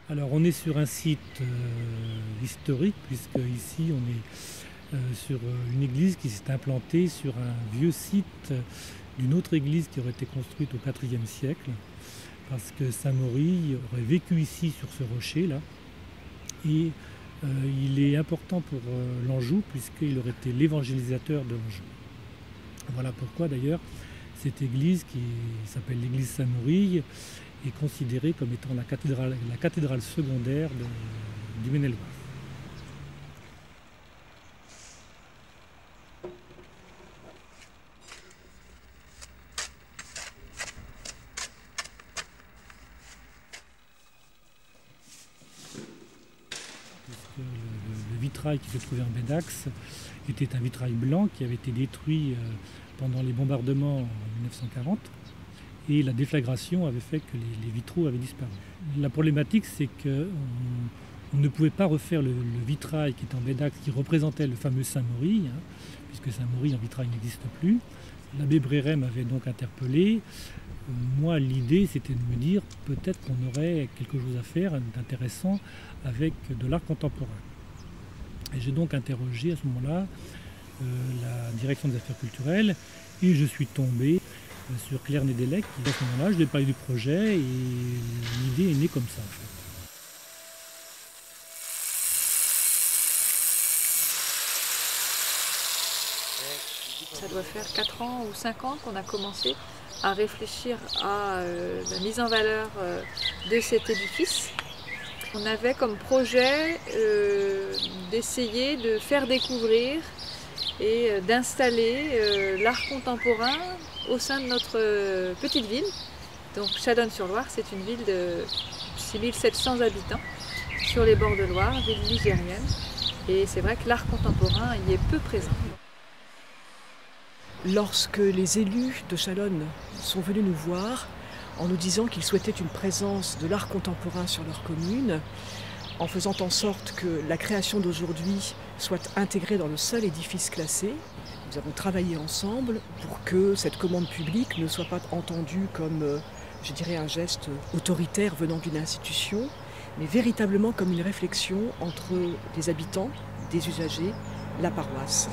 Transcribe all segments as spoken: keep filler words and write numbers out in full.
Alors on est sur un site euh, historique, puisque ici on est euh, sur une église qui s'est implantée sur un vieux site d'une autre église qui aurait été construite au quatrième siècle, parce que saint Mauris aurait vécu ici sur ce rocher là, et euh, il est important pour euh, l'Anjou puisqu'il aurait été l'évangélisateur de l'Anjou. Voilà pourquoi d'ailleurs cette église qui s'appelle l'église Saint-Mauris est considérée comme étant la cathédrale, la cathédrale secondaire de, du Maine-et-Loire. Le, le, le vitrail qui se trouvait en baie d'Axe était un vitrail blanc qui avait été détruit euh, pendant les bombardements en mille neuf cent quarante. Et la déflagration avait fait que les, les vitraux avaient disparu. La problématique, c'est qu'on on ne pouvait pas refaire le, le vitrail qui est en baie d'Axe, qui représentait le fameux Saint-Mauris, hein, puisque Saint-Mauris en vitrail n'existe plus. L'abbé Bréret m'avait donc interpellé. Moi, l'idée, c'était de me dire peut-être qu'on aurait quelque chose à faire d'intéressant avec de l'art contemporain. Et j'ai donc interrogé à ce moment-là euh, la direction des affaires culturelles et je suis tombé sur Claire Nédélec. À ce moment-là, je lui ai parlé du projet et l'idée est née comme ça en fait. Ça doit faire quatre ans ou cinq ans qu'on a commencé à réfléchir à euh, la mise en valeur euh, de cet édifice. On avait comme projet euh, d'essayer de faire découvrir et euh, d'installer euh, l'art contemporain au sein de notre euh, petite ville. Donc Chalonnes-sur-Loire, c'est une ville de six mille sept cents habitants sur les bords de Loire, ville ligérienne. Et c'est vrai que l'art contemporain y est peu présent. Lorsque les élus de Chalonnes sont venus nous voir en nous disant qu'ils souhaitaient une présence de l'art contemporain sur leur commune, en faisant en sorte que la création d'aujourd'hui soit intégrée dans le seul édifice classé, nous avons travaillé ensemble pour que cette commande publique ne soit pas entendue comme, je dirais, un geste autoritaire venant d'une institution, mais véritablement comme une réflexion entre des habitants, des usagers, la paroisse.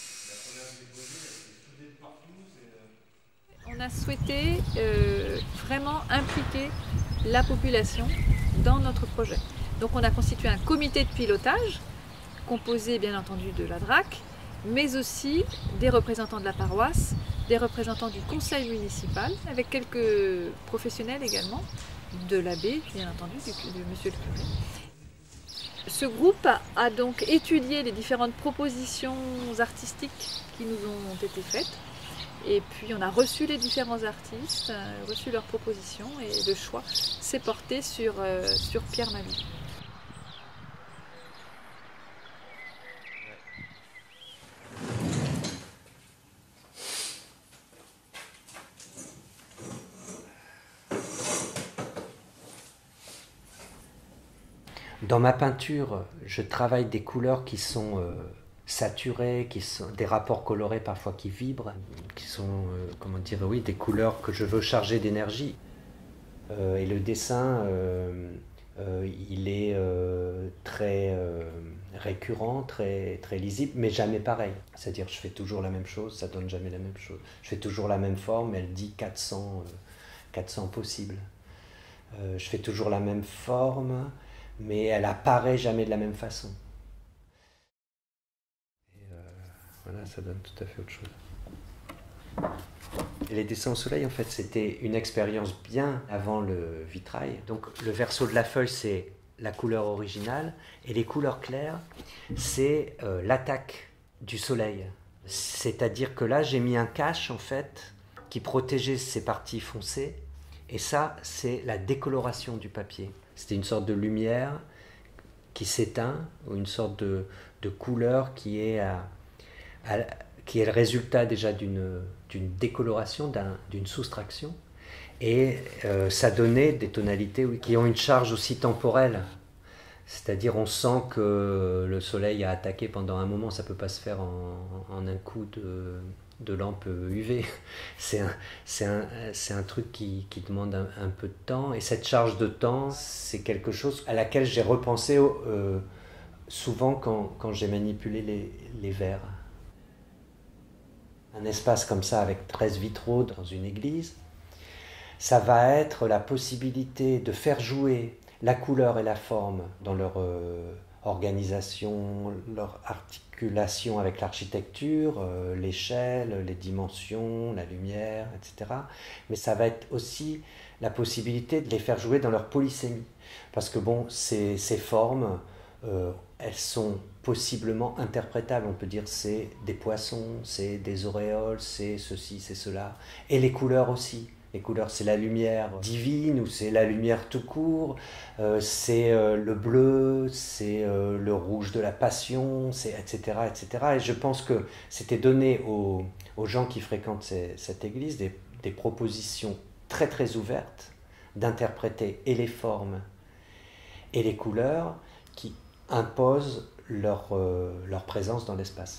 On a souhaité euh, vraiment impliquer la population dans notre projet. Donc on a constitué un comité de pilotage, composé bien entendu de la D R A C, mais aussi des représentants de la paroisse, des représentants du conseil municipal, avec quelques professionnels également, de l'abbé, bien entendu, du, de monsieur le curé. Ce groupe a, a donc étudié les différentes propositions artistiques qui nous ont été faites. Et puis on a reçu les différents artistes, euh, reçu leurs propositions et le choix s'est porté sur, euh, sur Pierre Mabille. Dans ma peinture, je travaille des couleurs qui sont euh, saturées, qui sont des rapports colorés parfois qui vibrent, qui sont, euh, comment dire, oui, des couleurs que je veux charger d'énergie. Euh, et le dessin, euh, euh, il est euh, très euh, récurrent, très, très lisible, mais jamais pareil. C'est-à-dire, je fais toujours la même chose, ça donne jamais la même chose. Je fais toujours la même forme, elle dit quatre cents, euh, quatre cents possibles. Euh, je fais toujours la même forme, mais elle apparaît jamais de la même façon. Et euh, voilà, ça donne tout à fait autre chose. Et les dessins au soleil, en fait, c'était une expérience bien avant le vitrail. Donc le verso de la feuille, c'est la couleur originale, et les couleurs claires, c'est euh, l'attaque du soleil. C'est-à-dire que là, j'ai mis un cache, en fait, qui protégeait ces parties foncées, et ça, c'est la décoloration du papier. C'était une sorte de lumière qui s'éteint, ou une sorte de, de couleur qui est, à, à, qui est le résultat déjà d'une, d'une décoloration, d'un, d'une soustraction. Et euh, ça donnait des tonalités oui, qui ont une charge aussi temporelle. C'est-à-dire on sent que le soleil a attaqué pendant un moment, ça ne peut pas se faire en, en un coup de, de lampes U V. C'est un, c'est un, c'est un truc qui, qui demande un, un peu de temps. Et cette charge de temps, c'est quelque chose à laquelle j'ai repensé euh, souvent quand, quand j'ai manipulé les, les verres. Un espace comme ça avec treize vitraux dans une église, ça va être la possibilité de faire jouer la couleur et la forme dans leur euh, organisation, leur articulation avec l'architecture, euh, l'échelle, les dimensions, la lumière, et cetera. Mais ça va être aussi la possibilité de les faire jouer dans leur polysémie. Parce que bon, ces, ces formes, euh, elles sont possiblement interprétables. On peut dire c'est des poissons, c'est des auréoles, c'est ceci, c'est cela. Et les couleurs aussi. Les couleurs, c'est la lumière divine ou c'est la lumière tout court, euh, c'est euh, le bleu, c'est euh, le rouge de la passion, c'est et cetera, et cetera. Et je pense que c'était donné aux, aux gens qui fréquentent ces, cette église des, des propositions très très ouvertes d'interpréter et les formes et les couleurs qui imposent leur, euh, leur présence dans l'espace.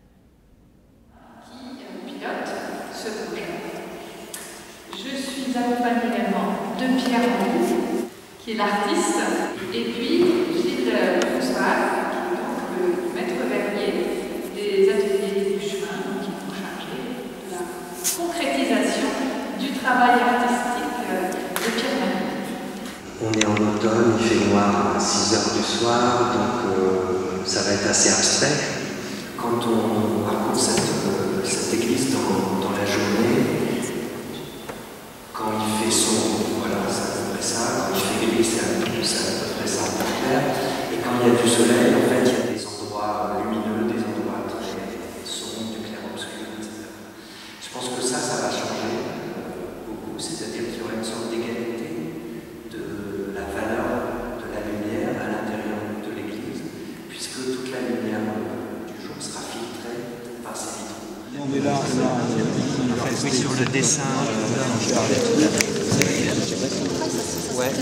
Qui pilote ce projet? Je suis accompagnée également de Pierre Roux, qui est l'artiste, et puis Gilles François, qui est donc le maître verrier des ateliers du chemin, qui vont charger de la concrétisation du travail artistique de Pierre Roux. On est en automne, il fait noir à six heures du soir, donc euh, ça va être assez abstrait. Quand on raconte cette, euh, cette église dans, dans la journée, quand il fait sombre, voilà, c'est à peu près ça. Quand il fait gris, c'est à, à peu près ça en clair. Et quand il y a du soleil, en fait, il y a des endroits lumineux, des endroits très sombres, du clair-obscur, et cetera. Je pense que ça, ça va changer euh, beaucoup. C'est-à-dire qu'il y aura une sorte d'égalité de la valeur de la lumière à l'intérieur de l'église, puisque toute la lumière euh, du jour sera filtrée par ces vitraux. On est là, là, oui, sur le dessin, euh, je parlais tout à l'heure. Ouais.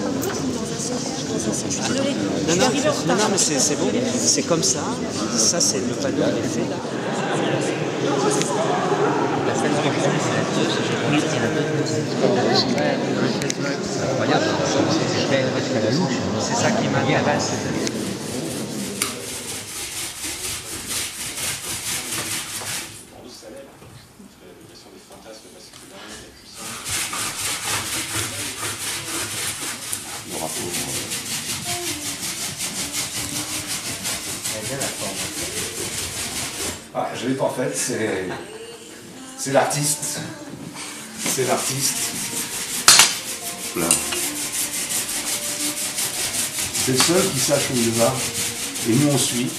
Non, non, non, non, mais c'est bon, c'est comme ça. Ça, c'est le panneau qui est fait là. La scène de c'est incroyable. C'est ça qui m'intéresse. Ah, je l'ai pas faite, c'est c'est l'artiste. C'est l'artiste. Là. C'est le seul qui sache où il va. Et nous on suit.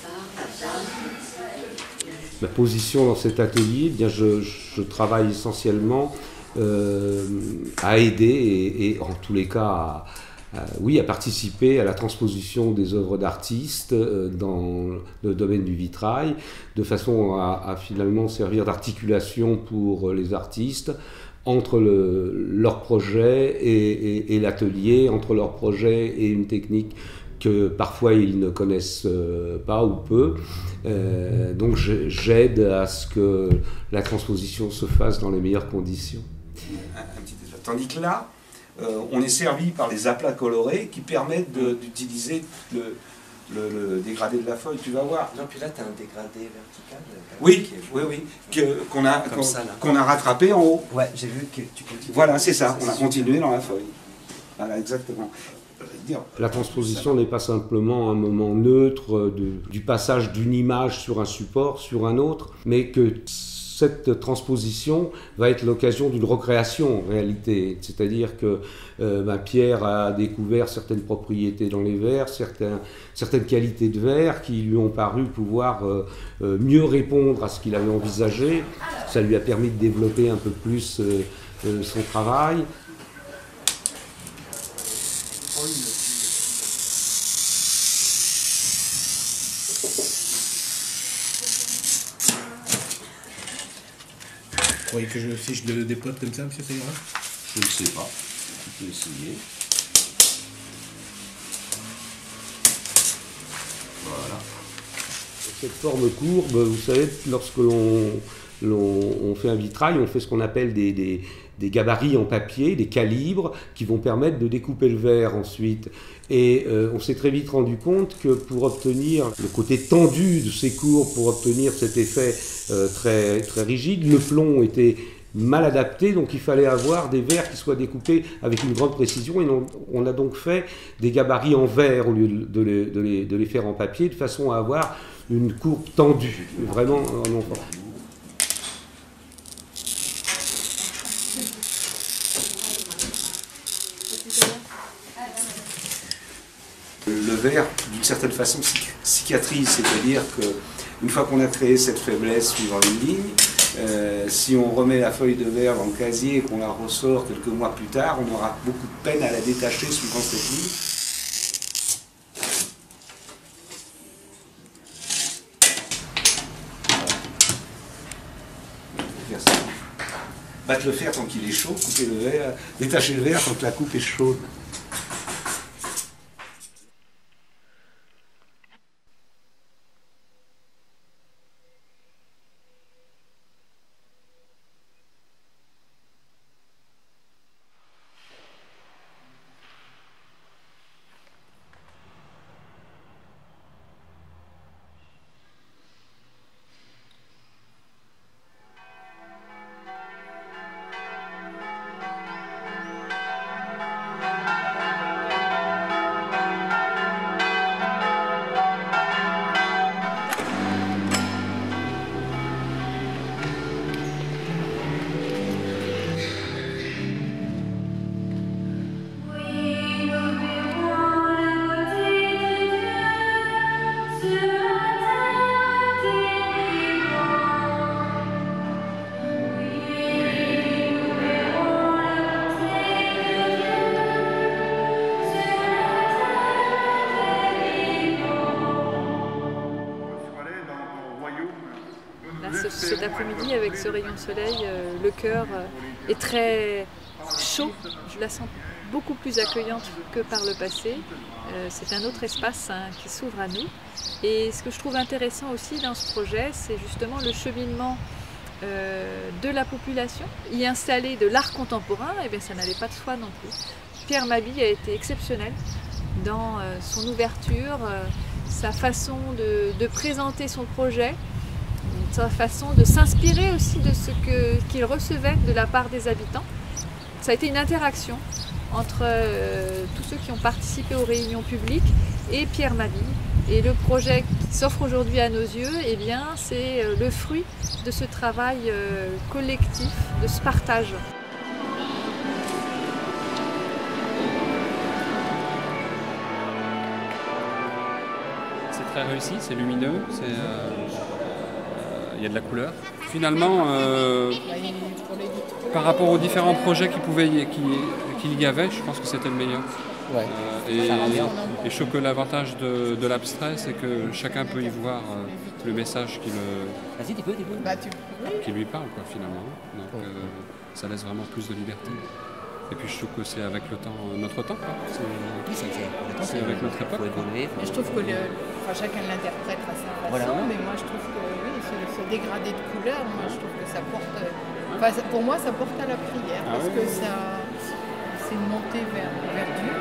Ma position dans cet atelier, eh bien je, je travaille essentiellement euh, à aider et, et en tous les cas à, à, oui, à participer à la transposition des œuvres d'artistes euh, dans le domaine du vitrail, de façon à, à finalement servir d'articulation pour les artistes entre le, leur projet et, et, et l'atelier, entre leur projet et une technique que parfois ils ne connaissent pas ou peu. Euh, donc j'aide à ce que la transposition se fasse dans les meilleures conditions. Un, un petit détail. Tandis que là, euh, on est servi par les aplats colorés qui permettent d'utiliser le, le, le dégradé de la feuille. Tu vas voir. Non, puis là, tu as un dégradé vertical. Oui, oui, oui, que, qu'on a, qu'on, qu'on a rattrapé en haut. Ouais, j'ai vu que tu continues. Voilà, c'est ça, on a continué dans la feuille. Voilà, exactement. La transposition n'est pas simplement un moment neutre de, du passage d'une image sur un support, sur un autre, mais que cette transposition va être l'occasion d'une recréation en réalité. C'est-à-dire que euh, ben Pierre a découvert certaines propriétés dans les verres, certains, certaines qualités de verre qui lui ont paru pouvoir euh, euh, mieux répondre à ce qu'il avait envisagé. Ça lui a permis de développer un peu plus euh, euh, son travail. Vous croyez que je, si je le dépote comme ça, monsieur, ça ira? Je ne sais pas. Tu peux essayer. Voilà. Cette forme courbe, vous savez, lorsque l'on on fait un vitrail, on fait ce qu'on appelle des, des, des gabarits en papier, des calibres, qui vont permettre de découper le verre ensuite. Et euh, on s'est très vite rendu compte que pour obtenir le côté tendu de ces courbes, pour obtenir cet effet euh, très, très rigide, le plomb était mal adapté, donc il fallait avoir des verres qui soient découpés avec une grande précision, et on, on a donc fait des gabarits en verre au lieu de les, de, les, de les faire en papier, de façon à avoir une courbe tendue, vraiment en enfant. Le verre, d'une certaine façon, cicatrise, c'est-à-dire qu'une fois qu'on a créé cette faiblesse suivant une ligne, Euh, si on remet la feuille de verre dans le casier et qu'on la ressort quelques mois plus tard, on aura beaucoup de peine à la détacher suivant cette ligne. Battre le fer tant qu'il est chaud, couper le verre, détacher le verre tant que la coupe est chaude. Cet après-midi, avec ce rayon de soleil, euh, le cœur euh, est très chaud. Je la sens beaucoup plus accueillante que par le passé. Euh, c'est un autre espace hein, qui s'ouvre à nous. Et ce que je trouve intéressant aussi dans ce projet, c'est justement le cheminement euh, de la population. Y installer de l'art contemporain, eh bien, ça n'allait pas de soi non plus. Pierre Mabille a été exceptionnel dans euh, son ouverture, euh, sa façon de, de présenter son projet, sa façon de s'inspirer aussi de ce que, qu'il recevait de la part des habitants. Ça a été une interaction entre euh, tous ceux qui ont participé aux réunions publiques et Pierre Mabille. Et le projet qui s'offre aujourd'hui à nos yeux, eh bien, c'est euh, le fruit de ce travail euh, collectif, de ce partage. C'est très réussi, c'est lumineux, c'est... Euh... Il y a de la couleur. Finalement, euh, par rapport aux différents projets qu'il pouvait, qu'il y avait, je pense que c'était le meilleur. Ouais, euh, et, et je trouve que l'avantage de, de l'abstrait, c'est que chacun peut y voir euh, le message qui, le, qui lui parle, quoi, finalement. Donc, euh, ça laisse vraiment plus de liberté. Et puis je trouve que c'est avec le temps, notre temps, quoi. C'est avec notre époque. Évoluer, je trouve que le, enfin, chacun l'interprète à sa façon, voilà. Mais moi je trouve que oui, ce, ce dégradé de couleurs, moi je trouve que ça porte, enfin, pour moi ça porte à la prière, ah, parce oui, que oui. ça, c'est une montée vers, vers Dieu.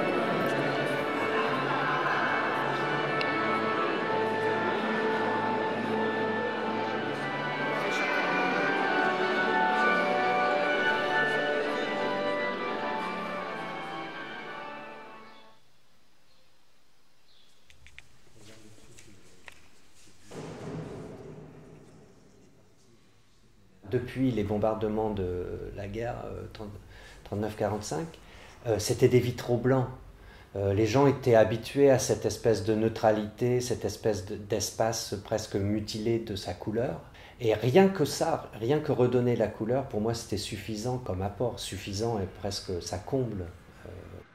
Depuis les bombardements de la guerre trente-neuf quarante-cinq, euh, c'était des vitraux blancs. Euh, les gens étaient habitués à cette espèce de neutralité, cette espèce de, d'espace presque mutilé de sa couleur. Et rien que ça, rien que redonner la couleur, pour moi c'était suffisant comme apport, suffisant et presque ça comble. Euh,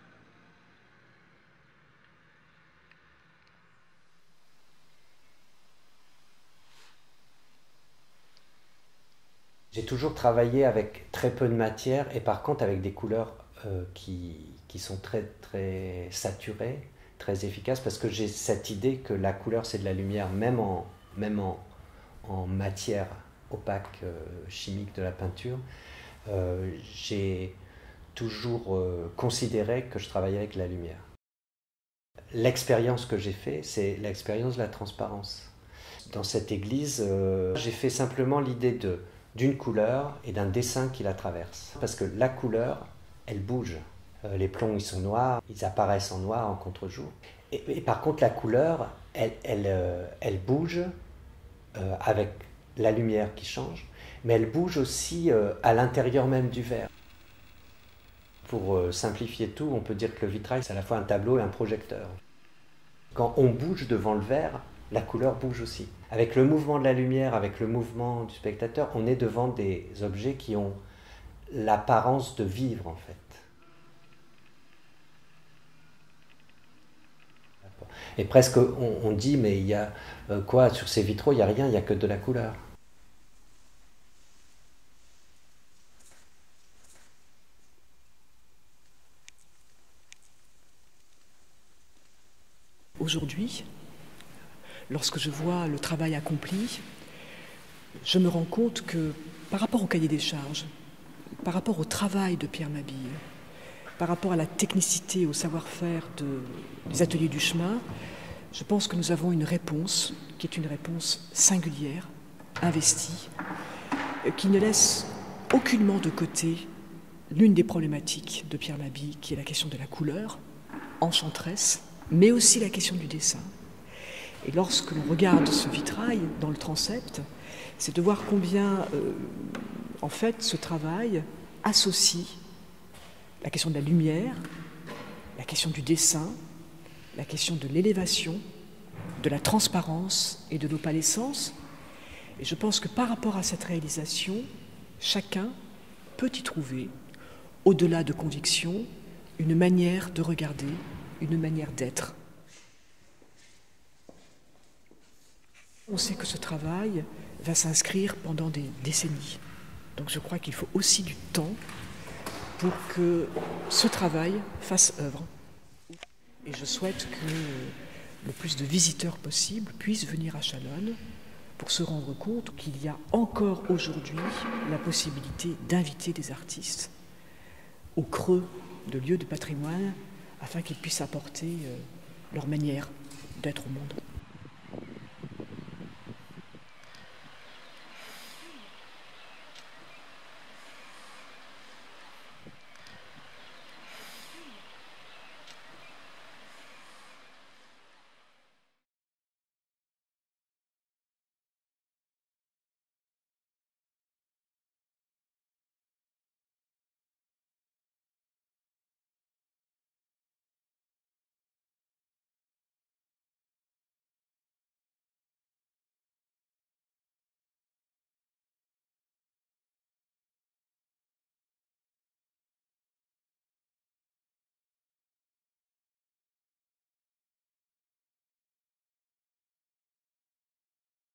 J'ai toujours travaillé avec très peu de matière et par contre avec des couleurs euh, qui, qui sont très, très saturées, très efficaces, parce que j'ai cette idée que la couleur c'est de la lumière, même en, même en, en matière opaque euh, chimique de la peinture, euh, j'ai toujours euh, considéré que je travaillais avec la lumière. L'expérience que j'ai faite, c'est l'expérience de la transparence. Dans cette église, euh, j'ai fait simplement l'idée de, d'une couleur et d'un dessin qui la traverse. Parce que la couleur, elle bouge. Euh, les plombs, ils sont noirs, ils apparaissent en noir en contre-jour. Et, et par contre, la couleur, elle, elle, euh, elle bouge euh, avec la lumière qui change, mais elle bouge aussi euh, à l'intérieur même du verre. Pour euh, simplifier tout, on peut dire que le vitrail, c'est à la fois un tableau et un projecteur. Quand on bouge devant le verre, la couleur bouge aussi. Avec le mouvement de la lumière, avec le mouvement du spectateur, on est devant des objets qui ont l'apparence de vivre, en fait. Et presque, on, on dit, mais il y a euh, quoi, sur ces vitraux, il n'y a rien, il n'y a que de la couleur. Aujourd'hui, lorsque je vois le travail accompli, je me rends compte que par rapport au cahier des charges, par rapport au travail de Pierre Mabille, par rapport à la technicité, au savoir-faire de, des ateliers du chemin, je pense que nous avons une réponse qui est une réponse singulière, investie, qui ne laisse aucunement de côté l'une des problématiques de Pierre Mabille, qui est la question de la couleur, enchanteresse, mais aussi la question du dessin. Et lorsque l'on regarde ce vitrail dans le transept, c'est de voir combien, euh, en fait, ce travail associe la question de la lumière, la question du dessin, la question de l'élévation, de la transparence et de l'opalescence. Et je pense que par rapport à cette réalisation, chacun peut y trouver, au-delà de conviction, une manière de regarder, une manière d'être. On sait que ce travail va s'inscrire pendant des décennies. Donc je crois qu'il faut aussi du temps pour que ce travail fasse œuvre. Et je souhaite que le plus de visiteurs possible puissent venir à Chalonnes pour se rendre compte qu'il y a encore aujourd'hui la possibilité d'inviter des artistes au creux de lieux de patrimoine afin qu'ils puissent apporter leur manière d'être au monde.